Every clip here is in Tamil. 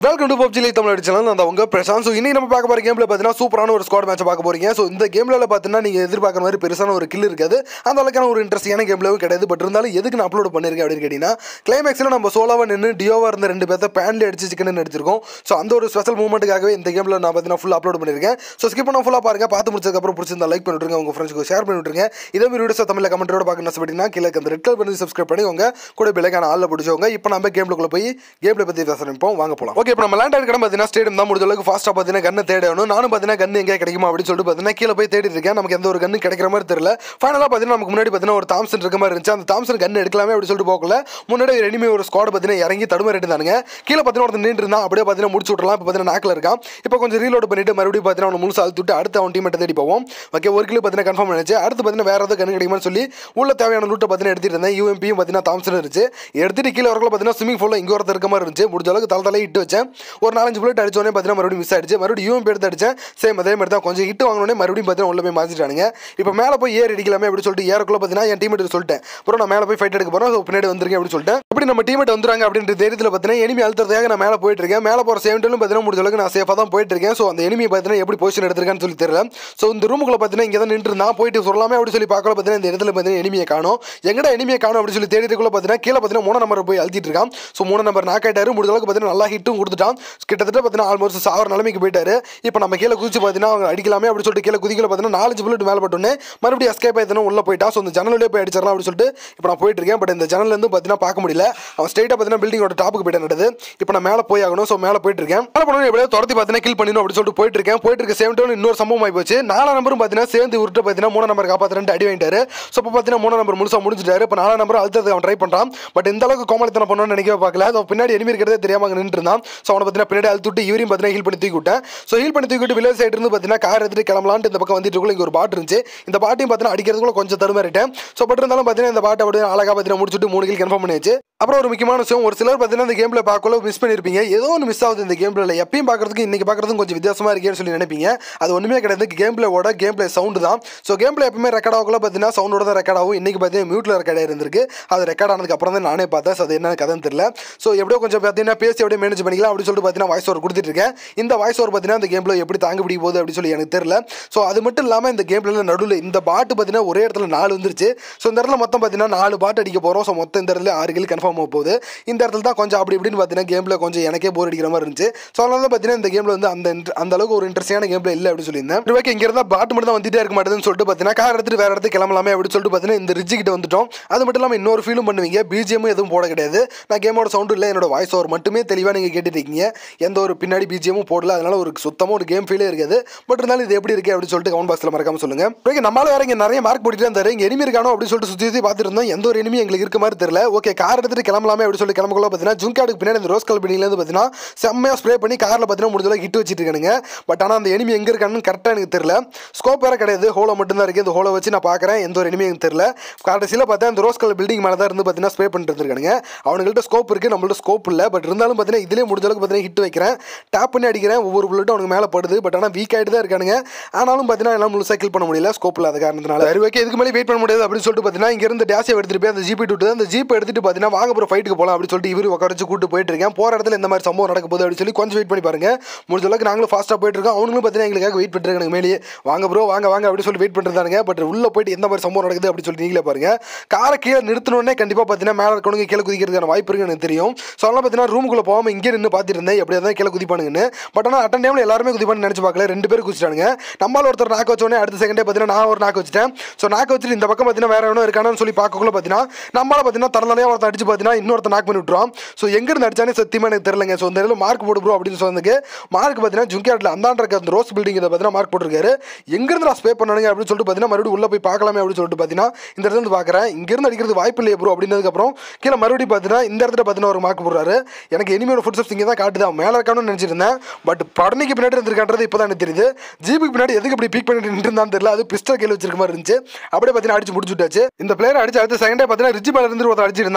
Welcome to PUBG Lite Tamil channel. நான் உங்க பிரசாந்த். ஸோ இன்னைக்கு நம்ம பார்க்க போகிற கேமில் பார்த்தீங்கன்னா சூப்பரான ஒரு ஸ்குவாட் மேட்ச் பார்க்க போறீங்க. ஸோ இந்த கேமில் பார்த்தீங்கன்னா நீங்கள் எதிர்பார்க்குற மாதிரி பெருசான ஒரு கில் இருக்காது, அந்த அளவுக்கான ஒரு இன்ட்ரெஸ்டிங்கான கேம்லேயும் கிடையாது. பட் இருந்தாலும் எதுக்கு நான் அப்லோட் பண்ணியிருக்கேன் அப்படின்னு கேட்டிங்கன்னா, கிளைமேக்ஸில் நம்ம சோலாவாக நின்று டியோவாக இருந்த ரெண்டு பேர்த்த பேன்ல அடிச்சு சிக்கன் எடுத்திருக்கோம். ஸோ அந்த ஒரு ஸ்பெஷல் மூமெண்ட்டுக்காகவே இந்த கேமில் நான் பார்த்தீங்கன்னா ஃபுல் அப்லோட் பண்ணியிருக்கேன். ஸோ ஸ்கிப் பண்ண ஃபுல்லாக பாருங்க. பார்த்து முடிச்சதுக்கப்புறம் பிடிச்சிருந்தா லைக் பண்ணிவிட்டுருங்க, உங்கள் ஃப்ரெண்ட்ஸ்க்கு ஷேர் பண்ணிவிட்டுருங்க. இதே மாதிரி வீடியோஸ் தமிழில் கமெண்ட்டோட பார்க்கணும் அப்படின்னா கீழே அந்த ரெட் கலர் பண்ணி சப்ஸ்கிரைப் பண்ணி உங்க கூட பெல்லைக்கான ஆளில் பிடிச்சவங்க. இப்போ நம்ம கேம்லுக்குள்ள போய் கேம்ல பற்றி பேச ஆரம்பிப்போம். வாங்க போகலாம். ஓகே, இப்போ நம்ம லேண்ட் ஆகிற ஸ்டேடியம் தான் முடிஞ்ச அளவுக்கு ஃபாஸ்ட்டாக பார்த்தீங்கன்னா கண்ணை தேடணும். நானும் பார்த்தீங்கன்னா கண்ணு எங்கே கிடைக்குமா அப்படின்னு சொல்லிட்டு பார்த்தீங்கன்னா கீழே போய் தேடி இருக்கேன். நமக்கு எந்த ஒரு கண்ணு கிடைக்கிற மாதிரி தெரியல. ஃபைனலாக பார்த்தீங்கன்னா நமக்கு முன்னாடி பார்த்தீங்கன்னா ஒரு தாம்சன் இருக்க மாதிரி இருந்துச்சு. அந்த தாம்சன் கண்ணு எடுக்கலாமே அப்படின்னு சொல்லிட்டு போகல. முன்னாடி ரெனிமே ஒரு ஸ்குவாட் பார்த்தீங்கன்னா இறங்கி தடுமாறிட்டு இருந்தாங்க. கீழே பார்த்தீங்கன்னா ஒருத்தர் நின்று இருந்தான். அப்படியே பார்த்தீங்கன்னா முடிச்சு விட்றலாம். இப்போ பார்த்தீங்கன்னா நாக்கில் இருக்கான். இப்போ கொஞ்சம் ரீலோட் பண்ணிட்டு மறுபடியும் பார்த்தீங்கன்னா அவனை முழுசு அழுத்துட்டு அடுத்து அவன் டீம் தேடி போவோம். ஓகே, ஒரு கிலோ பார்த்தீங்கன்னா கன்ஃபார்ம் ஆயிடுச்சு. அடுத்து பார்த்தீங்கன்னா வேற ஏதாவது கண்ணு கிடைக்குமான்னு சொல்லி உள்ள தேவையான லூட்டை பார்த்தீங்கன்னா எடுத்துட்டு இருந்தேன். யூஎம்பியும் பார்த்தீங்கன்னா தாம்சன் இருந்துச்சு. எடுத்துட்டு கீழே வரக்குள்ள பார்த்தீங்கன்னா ஸ்விமிங் பூலில் இங்கே ஒருத்தர் இருக்க மாதிரி இருந்துச்சு. முடிஞ்ச அளவுக்கு தலை இட்டு வச்சேன். ஒரு 4-5 புல்லட் அடிச்சோடனே பார்த்தீங்கன்னா மறுபடியும் மிஸ் ஆயிடுச்சு. மறுபடியும் யூஎம்பி எடுத்து அடிச்சேன். சேம் அதே மாதிரி தான் கொஞ்சம் ஹிட் வாங்கினோடனே மறுபடியும் பார்த்தீங்கன்னா உள்ள போய் மாற்றிட்டானுங்க. இப்போ மேலே போய் ஏர் அடிக்கலாமே அப்படின்னு சொல்லிட்டு ஏறக்குள்ள பார்த்தீங்கன்னா என் டீமேட் சொல்லிட்டேன், அப்புறம் நான் மேலே போய் ஃபைட் எடுக்க போகிறேன். ஸோ பின்னாடி வந்துருக்கேன் அப்படின்னு சொல்லிட்டு அப்படி நம்ம டீமேட் வந்துறாங்க அப்படின்ற தைரியத்தில் பார்த்தீங்கன்னா எனிமி அழுத்துறதுக்காக நான் மேலே போயிட்டு இருக்கேன். மேலே போகிற சேம் டைம் பார்த்தீங்கன்னா முடிஞ்ச அளவுக்கு நான் சேஃபாக தான் போயிட்டு இருக்கேன். ஸோ அந்த எனிமி பார்த்தீங்கன்னா எப்படி பொசிஷன் எடுத்திருக்கான்னு சொல்லி தெரியல. ஸோ இந்த ரூமுக்குள்ள பார்த்தீங்கன்னா இங்கே தான் நின்று நான் போயிட்டு சொல்லலாமே அப்படின்னு சொல்லி பார்க்கல. பார்த்தீங்கன்னா இந்த இடத்துல பார்த்தீங்கன்னா எனிமியை காணும். எங்கடா எனிமியை காணும் அப்படின்னு சொல்லி தேடிட்டுக்குள்ள பார்த்தீங்கன்னா கீழே பார்த்தீங்கன்னா 3 நம்பர் போய் அழுத்திட்டு இருக்கான். ஸோ 3 நம்பர் நாக் ஆயிட்டாரு. முடிஞ்ச அளவுக்கு பார்த்தீங்கன்னா நல்லா ஹிட்டும் கொடுத்துட்டான். கிட்டத்தட்ட பார்த்தீங்கன்னா ஆல்மோஸ்ட் சாவர நிலைமைக்கு போயிட்டாரு. இப்போ நம்ம கீழே குதிச்சு பார்த்தீங்கன்னா அவங்க அடிக்கலாமே அப்படின்னு சொல்லிட்டு கீழே குதிக்கல பார்த்தீங்கன்னா 4 புல்லட் மேலே பட்டோன்னே மறுபடியும் எஸ்கேப் ஆயிடுனா உள்ள போயிட்டா. ஸோ அந்த ஜன்னலே போய் அடிச்சிடலாம் அப்படின்னு சொல்லிட்டு இப்போ நான் போயிட்டு இருக்கேன். பட் இந்த ஜன்னலேருந்து பார்த்தீங்கன்னா பார்க்க முடியல. அவன் ஸ்ட்ரைட்டாக பார்த்தீங்கன்னா பில்டிங்கோட டாப்புக்கு போயிட்டு நடக்குது. இப்போ நான் மேலே போய் ஆகணும். ஸோ மேலே போயிட்டு இருக்கேன். மேலே போனோம் எப்படியோ துரத்தி பார்த்தீங்கன்னா கில் பண்ணிடணும் அப்படின்னு சொல்லிட்டு போயிட்டு இருக்கேன். போயிட்டு இருக்க சேம் டைம் இன்னொரு சம்பவம் ஆகி போச்சு. 4 நம்பரும் பார்த்தீங்கன்னா சேர்ந்து உருட்டு பார்த்தீங்கன்னா 3 நம்பர் காப்பாற்றுறேன் அடி வாங்கிட்டாரு. ஸோ இப்போ பார்த்தீங்கன்னா 3 நம்பர் முழுசாக முடிஞ்சிட்டாரு. இப்போ 4 நம்பர் அழுத்தத்துக்கு அவன் ட்ரை பண்ணுறான். பட் இந்த அளவுக்கு கோமலித்தனம் பண்ணணும்னு நினைக்கவே பார்க்கல. ஸோ பின்னாடி எனிமி இருக்கிறதே தெரியாம அங்கே நின்று இருந்தான். ஸோ அவனை பார்த்தீங்கன்னா பின்னாடி அழுத்துட்டு இவரையும் பார்த்தீங்கன்னா ஹீல் பண்ணி தூக்கி விட்டேன். ஸோ ஹீல் பண்ணி தூக்கிட்டு வில்லேஜ் சைடு இருந்து பார்த்தீங்கன்னா கார் எடுத்துட்டு கிளம்பலான்ட்டு இந்த பக்கம் வந்துட்டு இங்கே ஒரு பாட்டு இருந்துச்சு. இந்த பாட்டையும் பார்த்தீங்கன்னா அடிக்கிறதுக்குள்ள கொஞ்சம் தடுமாறிட்டேன். ஸோ பட் இருந்தாலும் பார்த்தீங்கன்னா இந்த பாட்டை அப்படியே அழகாக பார்த்தீங்கன்னா முடிச்சுட்டு 3 கில் கன்ஃபார்ம் பண்ணியாச்சு. அப்புறம் ஒரு முக்கியமான விஷயம், ஒரு சிலர் பார்த்தீங்கன்னா இந்த கேமில் பார்க்கல மிஸ் பண்ணியிருப்பீங்க. ஏதோ ஒன்று மிஸ் ஆகுது இந்த கேமில். எப்பயும் பார்க்கறதுக்கு இன்னைக்கு பார்க்கறதுக்கு கொஞ்சம் வித்தியாசமாக இருக்கேன்னு சொல்லி நினைப்பீங்க. அது ஒன்றுமே கிடையாது. கேம் பிளே சவுண்டு தான். ஸோ கேம் பிளே எப்பவுமே ரெக்கார்ட் ஆகல பார்த்தீங்கன்னா சவுண்டோட தான் ரெக்கார்ட் ஆகும். இன்னைக்கு பார்த்தீங்கன்னா மியூட்டில் ரெக்கார்ட் இருந்திருக்கு. அது ரெக்கார்ட் ஆனதுக்கு அப்புறம் தான் நானே பார்த்தேன். ஸோ அது என்ன கதைன்னு தெரியல. ஸோ எப்படியோ கொஞ்சம் பார்த்தீங்கன்னா பேசி அப்படியே மேனேஜ் பண்ணிக்கலாம் அப்படின்னு சொல்லிட்டு பார்த்தீங்கன்னா வாய்ஸ் ஓவர் கொடுத்துட்டு இருக்கேன். இந்த வாய்ஸ் ஓவர் பார்த்தீங்கன்னா இந்த கேம் பிளே எப்படி தாங்க பிடிக்க போகுது அப்படின்னு சொல்லி எனக்கு தெரியல. ஸோ அது மட்டும் இல்லாமல் இந்த கேம் பிளேல நடுவில் இந்த பாட்டு பார்த்தீங்கன்னா ஒரே இடத்துல 4 வந்துருச்சு. ஸோ இந்த இடத்துல மொத்தம் பார்த்தீங்கன்னா 4 பாட்டு அடிக்க போகிறோம். ஸோ மொத்தம் இந்த இடத்துல 6 கில் கன்ஃபார்ம் ஆக போகுது. இந்த இடத்துல தான் கொஞ்சம் அப்படி இப்படின்னு பார்த்தீங்கன்னா கேமில் கொஞ்சம் எனக்கே போர் அடிக்கிற மாதிரி இருந்துச்சு. ஸோ அதனால தான் பார்த்தீங்கன்னா இந்த கேமில் வந்து அந்த அளவுக்கு ஒரு இன்ட்ரெஸ்டிங்கான கேமில் இல்லை அப்படின்னு சொல்லியிருந்தேன். ஓகே, இங்கே இருந்தால் பாட்டு மட்டும் தான் வந்துட்டே இருக்க மாட்டேதுன்னு சொல்லிட்டு பார்த்தீங்கன்னா கார் எடுத்துட்டு வேறு இடத்துக்கு கிளம்பலாமே அப்படின்னு சொல்லிட்டு பார்த்தீங்கன்னா இந்த ரிட்ஜ் கிட்ட வந்துட்டோம். அது மட்டும் இல்லாமல் இன்னொரு ஃபீலும் பண்ணுவீங்க. பிஜிஎம் எதுவும் போட கிடையாது. நான் கேமோட சவுண்டு இல்லை, என்னோட வாய்ஸ் ஓவர் மட்டுமே தெளிவாக நீங்கள் கேட்டுட்டு இருக்கீங்க. எந்த ஒரு பின்னாடி பிஜிஎமும் போடல. அதனால ஒரு சுத்தமாக ஒரு கேம் ஃபீலே இருக்காது. பட் இருந்தாலும் இது எப்படி இருக்கு அப்படின்னு சொல்லிட்டு கமெண்ட் பாக்ஸில் மறக்காம சொல்லுங்க. ஓகே, நம்மளால வேற இங்கே நிறைய மார்க் போட்டுட்டு இருந்தாரு. இங்கே எனிமி இருக்கானோ அப்படின்னு சொல்லிட்டு சுற்றி பார்த்துட்டு இருந்தோம். எந்த ஒரு எனிமி எங்களுக்கு இருக்க மாதிரி தெரியல. ஓகே, கார் எடுத்துட்டு கிளம்பலாமே அப்படின்னு சொல்லி கிளம்பக்குள்ள பார்த்தீங்கன்னா ஜுங்காடுக்கு பின்னாடி இந்த ரோஸ் கலர் பில்டிங்லேருந்து பார்த்தீங்கன்னா செம்மையாக ஸ்ப்ரே பண்ணி காரில் பார்த்தீங்கன்னா முடிஞ்ச அளவுக்கு ஹிட் வச்சுட்டு இருக்கானுங்க. பட் ஆனால் அந்த எனிமி எங்கே இருக்கான்னு கரெக்டாக எனக்கு தெரியல. ஸ்கோப் வேறு கிடையாது, ஹோலோ மட்டும்தான் இருக்குது. இந்த ஹோலோ வச்சு நான் பார்க்குறேன், எந்த ஒரு எனிமி எனக்கு தெரியல. கடைசியில் பார்த்தா இந்த ரோஸ் கலர் பில்டிங் மேலே தான் இருந்து பார்த்தீங்கன்னா ஸ்ப்ரே பண்ணிட்டு இருக்கானுங்க. அவனுங்கள்ட்ட ஸ்கோப் இருக்குது, நம்மள்ட்ட ஸ்கோப் இல்லை. பட் இருந்தாலும் பார்த்தீங்கன்னா இதிலே முடிஞ்ச அளவுக்கு பார்த்தீங்கன்னா ஹிட் வைக்கிறேன், டேப் பண்ணி அடிக்கிறேன். ஒவ்வொரு புல்லட்டும் அவனுக்கு மேலே படுது. பட் ஆனால் வீக் ஆகிட்டு தான் இருக்கானுங்க. ஆனாலும் பார்த்தீங்கன்னா எல்லாம் முழுசாக கில் பண்ண முடியல, ஸ்கோப் இல்லாத காரணத்தினால. சரி, ஓகே, இதுக்கு மேலே வெயிட் பண்ண முடியாது அப்படின்னு சொல்லிட்டு பார்த்தீங்கன்னா இங்கேருந்து டேஷை எடுத்துட்டு போய் அந்த ஜிபி விட்டு அந்த ஜீப் எடுத்துட்டு பார்த்தீங்கன்னா வாங்க அப்புறம் ஃபைட்டுக்கு போகலாம் அப்படின்னு சொல்லிட்டு இவரு உட்கார வச்சு கூட்டு போயிட்டு இருக்கேன். போகிற இடத்துல இந்த மாதிரி சம்பவம் நடக்க போகுது அப்படின்னு சொல்லி கொஞ்சம் வெயிட் பண்ணி பாருங்க. முடிஞ்ச அளவுக்கு நாங்களும் ஃபாஸ்ட்டாக போயிட்டு இருக்கோம். அவங்களும் பார்த்தீங்கன்னா எங்களுக்காக வெயிட் பண்ணிட்டு இருக்காங்க மேலேயே. வாங்க ப்ரோ, வாங்க வாங்க அப்படின்னு சொல்லி வெயிட் பண்ணிருந்தாங்க. பட் உள்ள போயிட்டு எந்த மாதிரி சம்பவம் நடக்குது அப்படின்னு சொல்லி நீங்களே பாருங்க. காரை கீழே நிறுத்தினோடனே கண்டிப்பாக பார்த்தீங்கன்னா மேலே இருக்கவங்க கீழே குதிக்கிறதுக்கான வாய்ப்பு இருக்குன்னு எனக்கு தெரியும். ஸோ அதெல்லாம் பார்த்தீங்கன்னா ரூமுக்குள்ள போகாமல் இங்கே நின்று பார்த்துட்டு இருந்தேன் எப்படியா தான் கீழே குதிப்பானுங்கன்னு. பட் ஆனால் அட்டன் டைமில் எல்லாருமே குதிப்பான்னு நினச்சி பார்க்கல. 2 பேர் குதிச்சிட்டாங்க. நம்மளால் ஒருத்தர் நாக்கு வச்சோடனே அடுத்த செகண்டே பார்த்தீங்கன்னா நான் ஒரு நாக்கு வச்சுட்டேன். ஸோ நாக்கு வச்சுட்டு இந்த பக்கம் பார்த்தீங்கன்னா வேற எவனோ இருக்கானு சொல்லி பார்க்கக்குள்ள பார்த்தீங்கன்னா நம்மளால பார்த்தீங்கன்னா தரலையாக ஒருத்தர் அடிச்சு பார்த்தீங்கன்னா இன்னொருத்தர் நாக் பண்ணி விட்டுருவோம். ஸோ எங்கிருந்து அடிச்சானே சத்தியமாக எனக்கு தெரியலங்க. ஸோ இந்த இடத்துல மார்க் போடு ப்ரோ அப்படின்னு சொன்னதுக்கு மார்க் பார்த்தீங்கன்னா ஜுங்கியாட்டில் அந்தாண்ட இருக்க அந்த ரோஸ் பில்டிங் இதை பார்த்தீங்கன்னா மார்க் போட்டிருக்காரு. எங்கிருந்து நான் ஸ்பே பண்ணணுங்க அப்படின்னு சொல்லிட்டு பார்த்தீங்கன்னா மறுபடியும் உள்ள போய் பார்க்கலாமே அப்படின்னு சொல்லிட்டு பார்த்தீங்கன்னா இந்த இடத்துல இருந்து பார்க்குறேன். இங்கிருந்து அடிக்கிறது வாய்ப்பு இல்லையே ப்ரோ அப்படின்னதுக்கப்புறம் கீழே மறுபடியும் பார்த்தீங்கன்னா இந்த இடத்துல பார்த்தீங்கன்னா ஒரு மார்க் போடுறாரு. எனக்கு எனிமியோட ஃபுட் ஸ்டெப்ஸ் இங்கே தான் காட்டுதான், மேலே இருக்கானு நினச்சிருந்தேன். பட் படனிக்கு பின்னாடி இருந்திருக்கான்றது இப்போ தான் எனக்கு தெரியுது. ஜீபுக்கு பின்னாடி எதுக்கு இப்படி பீக் பண்ணிட்டு நின்றுருந்தான்னு தெரியல. அது பிஸ்டல் கையில் வச்சிருக்க மாதிரி இருந்துச்சு. அப்படியே பார்த்தீங்கன்னா அடிச்சு முடிச்சுட்டாச்சு. இந்த பிளேயர் அடிச்சு அடுத்த செகண்டே பார்த்தீங்கன்னா ரிஜி மேலே இருந்து ஒருத்தர் அடிச்சிருந்தான். அப்படியே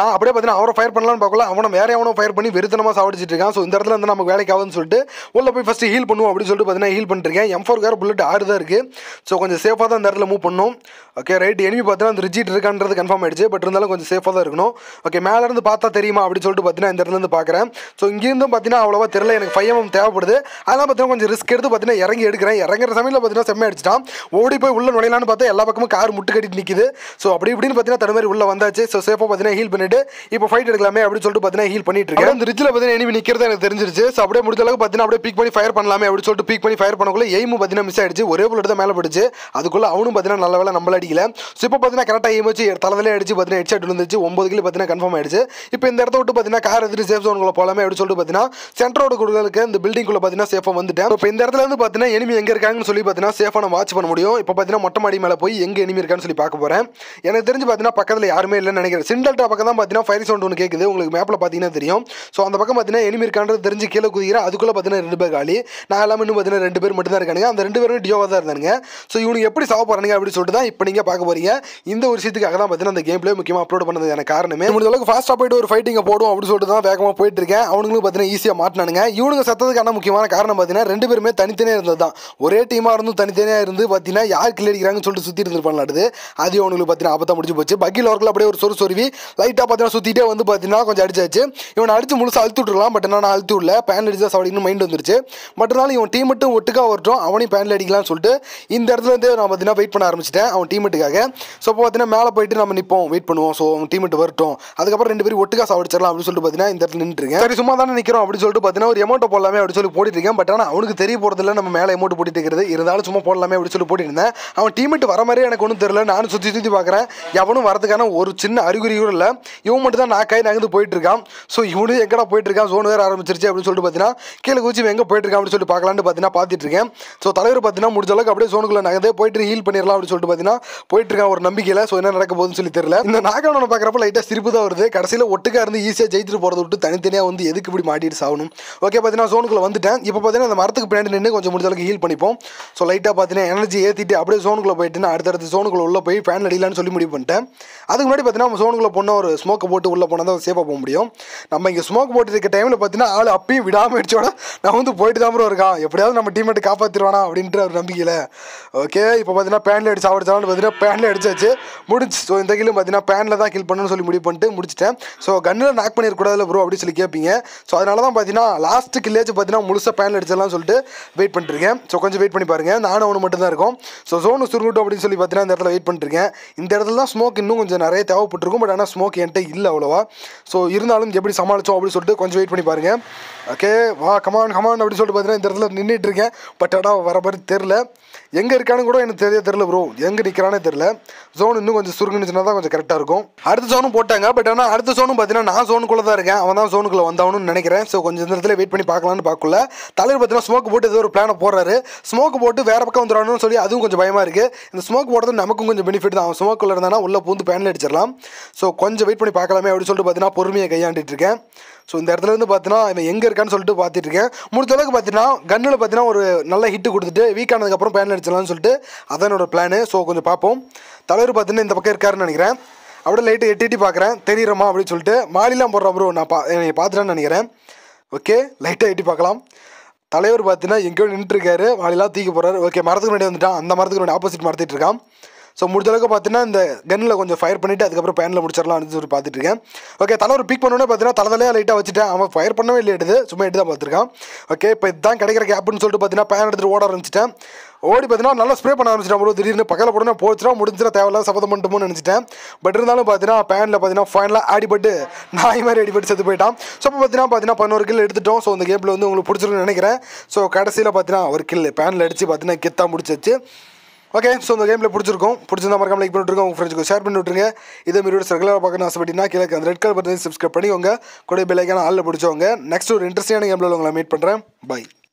பார்த்தீங்கன்னா அவரை ஃபயர் பண்ணலாம்னு பார்க்கல, அவனை வேற எவனோ ஃபயர் பண்ணி வெறுத்தனமாக சாவடிச்சிட்டு இருக்கான். ஸோ இந்த இடத்துல வந்து நமக்கு வேலைக்கு ஆகுதுன்னு சொல்லிட்டு உள்ள போய் ஃபஸ்ட்டு ஹீல் பண்ணுவோம் அப்படின்னு சொல்லிட்டு பார்த்தீங்கன்னா ஹீல் பண்ணிருக்கேன். M4 வேறு புல்லட் 6 தான் இருக்குது. ஸோ கொஞ்சம் சேஃபாக தான் இந்த இடத்துல மூவ் பண்ணணும். ஓகே ரைட், எனிமி பார்த்தீங்கன்னா அந்த ரிஜிட் இருக்கான்றது கன்ஃபார்ம் ஆயிடுச்சு. பட் இருந்தாலும் கொஞ்சம் சேஃபாக தான் இருக்கணும். ஓகே மேலேருந்து பார்த்தா தெரியுமா அப்படின்னு சொல்லிட்டு பார்த்தீங்கன்னா இந்த இடத்துல இருந்து பார்க்குறேன். ஸோ இங்கேருந்தும் பார்த்தீங்கன்னா அவ்வளோவா தெரியல, எனக்கு 5mm தேவைப்படுது. அதெல்லாம் பார்த்தீங்கன்னா கொஞ்சம் ரிஸ்க் எடுத்து பார்த்தீங்கன்னா இறங்கி எடுக்கிறேன். இறங்குற சமயத்தில் பார்த்தீங்கன்னா செம்ம அடிச்சிட்டான். ஓடி போய் உள்ள நுழையலான்னு பார்த்தா எல்லா பக்கமும் கார் முட்டு கட்டிட்டு நிற்குது. ஸோ அப்படி இப்படின்னு பார்த்தீங்கன்னா தடுமாறி உள்ள வந்தாச்சு. ஸோ சேஃபாக பார்த்தீங்கன்னா ஹீல் பண்ணிட்டு இப்போ ஃபைட் எடுக்கலாமே அப்படின்னு சொல்லிட்டு பார்த்தீங்கன்னா ஹீல் பண்ணிட்டு இருக்கேன். அந்த ரிஜில் பார்த்தீங்கன்னா எனிமி நிற்கிறது எனக்கு தெரிஞ்சிருச்சு. ஸோ அப்படியே முடிஞ்ச அளவுக்கு பார்த்தீங்கன்னா அப்படியே பீக் பண்ணி ஃபயர் பண்ணலாமே அப்படின்னு சொல்லிட்டு பீக் பண்ணி ஃபயர் பண்ணக்குள்ள எய்மும் பார்த்தீங்கன்னா மிஸ் ஆயிடுச்சு. ஒரே புல்லட் தான் மேலே போயிடுச்சு. அதுக்குள்ள அவனும் பார்த்தீங்கன்னா நல்ல வேலை நம்மள அடிக்கல. ஸோ இப்போ பார்த்தீங்கன்னா கரெக்டாக எய்ம் வச்சு தலையிலே அடிச்சு பார்த்தீங்கன்னா ஹெட் ஷாட் விழுந்துச்சு. 9 கிலோ பார்த்தீங்கன்னா கன்ஃபார்ம் ஆயிடுச்சு. இப்போ இந்த இடத்த விட்டு பார்த்தீங்கன்னா கார் எடுத்து சேஃப் ஜோனுக்குள்ள போகலாமே அப்படின்னு சொல்லிட்டு பார்த்தீங்கன்னா சென்ட்ரோட குழுக்களுக்கு இந்த பில்டிங்குள்ள பார்த்தீங்கன்னா சேஃபாக வந்துட்டேன். இப்போ இந்த இடத்துல வந்து பார்த்தீங்கன்னா எனிமி எங்கே இருக்காங்கன்னு சொல்லி பார்த்தீங்கன்னா சேஃபாக நான் வாட்ச் பண்ண முடியும். இப்போ பார்த்தீங்கன்னா மொட்டை மாடி மேலே போய் எங்கே எனிமி இருக்கான்னு சொல்லி பார்க்க போகிறேன். எனக்கு தெரிஞ்சு பார்த்தீங்கன்னா பக்கத்தில் யாருமே இல்லைன்னு நினைக்கிறேன். சிண்டல்டா பக்கம் தான் பார்த்தீங்கன்னா ஃபயர் சவுண்ட் ஒன்று கேட்குது. உங்களுக்கு மேப்பில் பார்த்தீங்கன்னா தெரியும். ஸோ அந்த பக்கம் பார்த்தீங்கன்னா எனிமி இருக்கான்றது தெரிஞ்சு கீழே குதிக்கிறேன். அதுக்குள்ளே பார்த்தீங்கன்னா 2 பேர் காலி. நான் எல்லாமே இன்னும் பார்த்தீங்கன்னா 2 பேர் மட்டும் தான் இருக்கானுங்க. அந்த 2 பேரும் டியோவாக தான் இருந்தாங்க. ஸோ இவனுக்கு எப்படி சாவ போகிறானுங்க அப்படின்னு சொல்லிட்டு தான் இப்போ நீங்கள் பார்க்க போறீங்க. இந்த ஒரு விஷயத்துக்காக தான் பார்த்தீங்கன்னா அந்த கேம் பிளே முக்கியமாக அப்லோட் பண்ணதுக்கான காரணமே முடிஞ்ச அளவுக்கு ஃபாஸ்ட்டாக போயிட்டு ஒரு ஃபைட்டிங்கை போடும் அப்படின்னு சொல்லிட்டு தான் வேகமாக போயிட்டு இருக்கேன். அவனுங்களும் பார்த்தீங்கன்னா ஈஸியாக மாட்டினானுங்க. இவனுங்க சத்ததுக்கான முக்கியமான காரணம் பார்த்தீங்கன்னா 2 பேருமே தனித்தனியாக இருந்தது தான். ஒரே டீமாக இருந்தும் தனித்தனியாக இருந்து பார்த்தீங்கன்னா யார் கில் அடிக்கிறாங்கன்னு சொல்லிட்டு சுற்றி இருந்துருப்பாங்க. அது அவனுக்கு பார்த்தீங்கன்னா ஆபத்தாக முடிஞ்சு போச்சு. பக்கில் ஒர்க்கில் அப்படியே ஒரு சொருவி லைட்டாக பார்த்தீங்கன்னா சுற்றிட்டே வந்து பார்த்தீங்கன்னா கொஞ்சம் அடிச்சாச்சு. இவனை அடிச்சு முழுசாக அழுத்து விட்டுருலாம். பட் நான் அழுத்து விடல, பேன் அடிச்சா சாவடிக்கணும் மைண்ட் வந்துருச்சு. பட் இருந்தாலும் இவன் டீம் மட்டும் ஒட்டுக்காக வரட்டும், அவனையும் பேனில் அடிக்கலாம்னு சொல்லிட்டு இந்த இடத்துல இருந்து நான் பார்த்தீங்கன்னா வெயிட் பண்ண ஆரம்பிச்சிட்டேன் அவன் டீமெட்டுக்காக. ஸோ இப்போ பார்த்தீங்கன்னா மேலே போயிட்டு நம்ம நிற்போம், வெயிட் பண்ணுவோம். ஸோ அவன் டீமெட்டு வரட்டும், அதுக்கப்புறம் 2 பேரும் ஒட்டுக்காக சாவடிச்சிடலாம் அப்படின்னு சொல்லிட்டு பார்த்தீங்கன்னா இந்த இடத்துல நின்றுருக்கேன். சரி சும்மா தானே நிற்கிறோம் அப்படின்னு சொல்லிட்டு பார்த்தீங்கன்னா ஒரு எமௌண்ட் போடலாமே அப்படின்னு சொல்லி போட்டுட்டு இருக்கேன். பட் ஆனால் அவனுக்கு தெரிய போகிறதில்ல நம்ம மேலே எமௌண்ட் போட்டுட்டு இருக்கிறது. இருந்தாலும் சும்மா போடலாமே அப்படின்னு சொல்லி போட்டுட்டு இருந்தேன். அவன் டீமெட்டு வர மாதிரி எனக்கு ஒன்றும் தெரியல. நானும் சுற்றி பார்க்குறேன், எவனும் வரதுக்கான ஒரு சின்ன அறிகுறி கூட இல்லை. இவன் மட்டும் தான் நகர்ந்து போயிட்டு இருக்கான். ஸோ இவனு எங்கடா போயிட்டு இருக்கான், ஜோன் வேறு ஆரம்பிச்சிருச்சு அப்படின்னு சொல்லிட்டு பார்த்தீங்கன்னா கீழே குச்சி எங்கே போயிட்டு இருக்கான் அப்படின்னு சொல்லி பார்க்கலான்னு பார்த்தீங்கன்னா பார்த்துட்டு இருக்கேன். ஸோ தலைவர் பார்த்தீங்கன்னா முடிஞ்ச அளவுக்கு அப்படியே ஜோனுக்குள்ள நகர்ந்து போயிட்டு ஹீல் பண்ணிடலாம் அப்படின்னு சொல்லிட்டு பார்த்தீங்கன்னா போயிட்டு இருக்கான் ஒரு நம்பிக்கையில். ஸோ என்ன நடக்க போகுதுன்னு சொல்லி தெரியல. இந்த நாகவனை பார்க்குறப்ப லைட்டாக சிரிப்பு தான் வருது. கடைசியில் ஒட்டுக்காக இருந்து ஈஸியாக ஜெயிச்சுட்டு போகிறத விட்டு தனித்தனியாக வந்து எதுக்கு இப்படி மாட்டிட்டு சாகணும். ஓகே பார்த்தீங்கன்னா ஜோனுக்குள்ள வந்துட்டேன். இப்போ பார்த்தீங்கன்னா அந்த மரத்துக்கு பின்னாடி நின்று கொஞ்சம் முடிஞ்ச அளவுக்கு ஹீல் பண்ணிப்போம். ஸோ லைட்டாக பார்த்தீங்கன்னா எனர்ஜி ஏற்றிட்டு அப்படியே ஜோனுக்குள்ள போயிட்டு நான் அடுத்தடுத்து ஜோனுக்குள்ள உள்ள போய் ஃபேன் அடிக்கலான்னு சொல்லி முடிவு பண்ணிட்டேன். அதுக்கு முன்னாடி பார்த்தீங்கன்னா நம்ம ஜோனுக்குள்ள போனால் ஒரு ஸ்மோக்கை போட்டு உள்ளே போனால் தான் சேஃபாக போக முடியும். நம்ம இங்கே ஸ்மோக் போட்டு இருக்க டைமில் பார்த்தீங்கன்னா ஆள் அப்பயும் விடாமல் அடிச்சோட நான் வந்து போயிட்டு தான் ப்ரோ இருக்கான், எப்படியாவது நம்ம டீமேட்டு காப்பாற்றிடுவானா அப்படின்ற ஒரு நம்பிக்கையில். ஓகே இப்போ பார்த்தீங்கன்னா பேனில் அடிச்சு சாப்பிடுச்சாலும் பார்த்தீங்கன்னா பேனில் அடிச்சாச்சு முடிச்சு. ஸோ இந்த கில்லும் பார்த்தீங்கன்னா பேனில் தான் கில் பண்ணணும்னு சொல்லி முடிவு பண்ணிட்டு முடிச்சிட்டேன். ஸோ கன்னில் நாக் பண்ணிருக்கூடாதுல ப்ரோ அப்படின்னு சொல்லி கேட்பீங்க. ஸோ அதனால தான் பார்த்தீங்கன்னா லாஸ்ட்டு கில்லேச்சு பார்த்தீங்கன்னா முழுசாக பேனில் அடிச்சிடலாம் சொல்லிட்டு வெயிட் பண்ணிருக்கேன். ஸோ கொஞ்சம் வெயிட் பண்ணி பாருங்கள், நானும் அவனு மட்டும் தான் இருக்கும். ஸோ ஜோனு சுருங்கட்டும் அப்படின்னு சொல்லி பார்த்தீங்கன்னா இந்த இடத்துல வெயிட் பண்ணிருக்கேன். இந்த இடத்துல தான் ஸ்மோக் இன்னும் கொஞ்சம் நிறைய தேவைப்பட்டிருக்கும். பட் ஆனால் ஸ்மோக் என்கிட்ட இல்லை அவ்வளோவா. ஸோ இருந்தாலும் எப்படி சமாளித்தோம் அப்படின்னு சொல்லிட்டு கொஞ்சம் வெயிட் பண்ணி பாருங்கள். ஓகே வா கமான் அப்படின்னு சொல்லிட்டு பார்த்தீங்கன்னா இந்த இடத்துல நின்றுட்டு இருக்கேன். பட் ஆனால் வர மாதிரி தெரில, எங்கே இருக்கானு கூட எனக்கு தெரியல ப்ரோ, எங்கே நிற்கிறானே தெரில. ஜோன் இன்னும் கொஞ்சம் சுருங்குனுச்சுன்னா தான் கொஞ்சம் கரெக்டாக இருக்கும். அடுத்த ஜோனும் போட்டாங்க. பட் ஆனால் அடுத்த ஜோனும் பார்த்தீங்கன்னா நான் ஜோனுக்குள்ளே தான் இருக்கேன், அவன் தான் ஜோனுக்குள்ளே வந்தாவணும்னு நினைக்கிறேன். ஸோ கொஞ்சம் இந்த இடத்துல வெயிட் பண்ணி பார்க்கலான்னு பார்க்கல. தலைவர் பார்த்தீங்கன்னா ஸ்மோக் போட்டு ஏதோ ஒரு பிளானை போடுறாரு. ஸ்மோக் போட்டு வேறு பக்கம் வந்துடணும்னு சொல்லி அதுவும் கொஞ்சம் பயமாக இருக்குது. இந்த ஸ்மோக் போடுறது நமக்கும் கொஞ்சம் பெனிஃபிட் தான். அவன் ஸ்மோக்குள்ளே இருந்தானா உள்ளே பூந்து பேனில் அடிச்சிடலாம். ஸோ கொஞ்சம் வெயிட் பண்ணி பார்க்கலாமே அப்படின்னு சொல்லிட்டு பார்த்தீங்கன்னா பொறுமையை கையாண்டிட்டு இருக்கேன். ஸோ இந்த இடத்துல இருந்து பார்த்தீங்கன்னா இவன் எங்கே இருக்கான்னு சொல்லிட்டு பார்த்துட்டு இருக்கேன். முடிஞ்ச அளவுக்கு பார்த்தீங்கன்னா கன்னில் பார்த்தீங்கன்னா ஒரு நல்ல ஹிட்டு கொடுத்துட்டு வீக் ஆனதுக்கப்புறம் பேனில் அடிச்சிடலாம்னு சொல்லிட்டு அதான் என்னோட பிளானு. ஸோ கொஞ்சம் பார்ப்போம். தலைவர் பார்த்தீங்கன்னா இந்த பக்கம் இருக்காருன்னு நினைக்கிறேன். அப்படியே லைட்டு எட்டி பார்க்குறேன், தெரியுறமா அப்படின்னு சொல்லிட்டு மாலிலாம் போடுறான் ப்ரோ, நான் பார்த்துட்டேன்னு நினைக்கிறேன். ஓகே லைட்டாக எட்டி பார்க்கலாம். தலைவர் பார்த்தீங்கன்னா எங்கேயோ நின்றுருக்காரு, மாலிலாம் தூக்கி போகிறாரு. ஓகே மரத்துக்கு முன்னாடி வந்துட்டான், அந்த மரத்துக்கு முன்னாடி ஆப்போசிட் மரத்திட்டு இருக்கான். ஸோ முடிஞ்ச அளவுக்கு பார்த்தீங்கன்னா இந்த கன்னில் கொஞ்சம் ஃபயர் பண்ணிவிட்டு அதுக்கப்புறம் பேனில் முடிச்சிடலாம் அப்படின்னு சொல்லி பார்த்துட்டு இருக்கேன். ஓகே தலைவர் பிக் பண்ணோன்னே பார்த்தீங்கன்னா தலையிலே லைட்டாக வச்சுட்டேன். அவன் ஃபயர் பண்ணவே இல்லை, எடுத்து சும்மா எடுத்து தான் பார்த்துருக்கான். ஓகே இப்போ இதுதான் கிடைக்கிற கேப்னு சொல்லிட்டு பார்த்தீங்கன்னா பேன் எடுத்துகிட்டு ஓட ஆரம்பிச்சிட்டேன். ஓடி பார்த்தீங்கன்னா நல்லா ஸ்ப்ரே பண்ண ஆரம்பிச்சிட்டேன் ப்ரோ. திடீர்னு பக்கத்தில் போடணும் போச்சுனா முடிஞ்சுனா தேவையில்லாத சபதம் பண்ணிட்டோம்னு நினச்சிட்டேன். பட் இருந்தாலும் பார்த்தீங்கன்னா பேனில் பார்த்தீங்கன்னா ஃபைனலாக அடிபட்டு நாய் மாதிரி அடிபட்டு செத்து போயிட்டான். ஸோ இப்போ பார்த்தீங்கன்னா 11 கில் எடுத்துட்டோம். ஸோ இந்த கேமில் வந்து உங்களுக்கு பிடிச்சிருக்குன்னு நினைக்கிறேன். ஸோ கடைசியில் பார்த்தீங்கன்னா ஒரு கில் பேனில் அடித்து பார்த்தீங்கன்னா கெத்தாக முடிச்சிச்சு. ஓகே ஸோ இந்த கேமில் பிடிச்சிருந்தா மறக்காம லைக் பண்ணிவிட்டுருங்க, உங்கள் ஃப்ரெண்ட்ஸ்க்கு ஷேர் பண்ணி விட்டுருங்க. இதே மாதிரி வீடியோஸ் ரெகுலராக பார்க்கணும் ஆசைப்பட்டீங்கன்னா கீழே அந்த ரெட் கலர் பட்டன் சப்ஸ்கிரைப் பண்ணி உங்கள் கூட பெல் ஐக்கான ஆளில் பிடிச்சவங்க. நெக்ஸ்ட் ஒரு இன்ட்ரெஸ்டிங்கான கேமில் உங்களை மீட் பண்ணுறேன். பை.